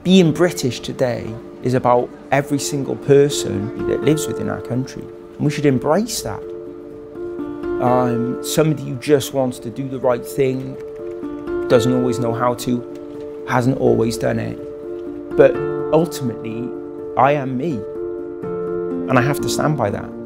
Being British today is about every single person that lives within our country, and we should embrace that. Somebody who just wants to do the right thing, doesn't always know how to, hasn't always done it. But ultimately, I am me, and I have to stand by that.